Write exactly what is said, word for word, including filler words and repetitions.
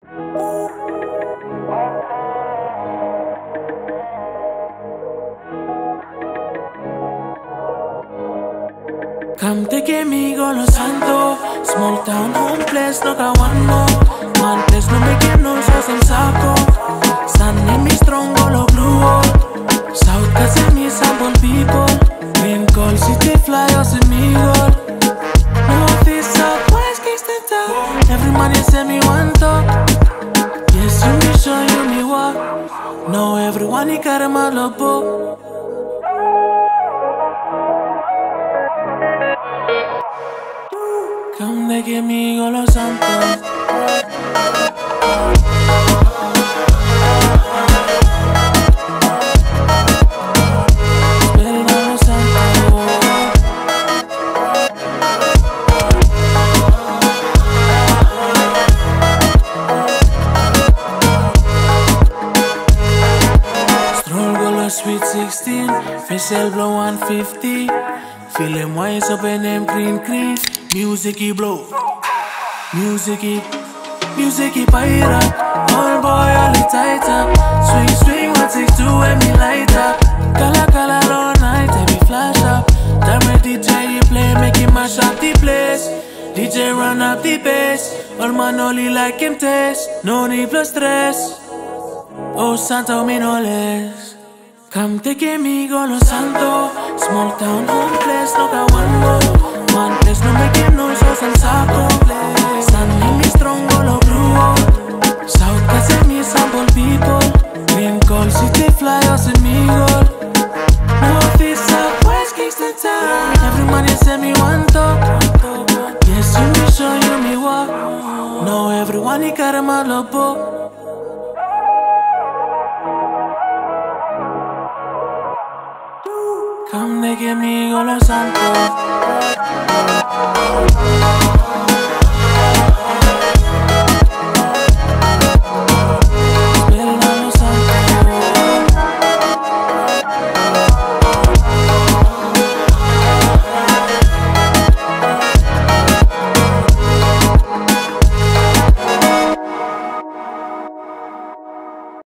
Cante conmigo los santos. Small town, home place, no got one more. Man place, no me quiero, sos el saco. San en mi strongo, lo blue. South casi mi sample people. Green call, city fly, os en mi gol. North east, south, west, Kingston town. Every man you say me one talk. Yes, you me show, you me walk. No, everyone you carry my lobo. Cante conmigo los santos. Espera los santos. Stroll con los Sweet sixteen. Facial blow one fifty. Feeling wise up in them green green. Music blow, music, music fire up. All boy all the tighter. Swing swing one six two when me light up. Color color all night and me flash up. Damn it D J you play make him mash up the place. D J run up the bass. All man only like him taste. No need plus stress. Oh santo mi no les. Cante conmigo los santos. Small town home place no got one more. Man place no me quiero, sos el saco. San en mi strongo, lo blue. South casi mi sample people. Green call, city fly, os en mi gol. North east, south, west, Kingston town. Every man you say me one talk. Yes, you me show, you me walk. No, everyone you carry my lobo. Cante conmigo los santos.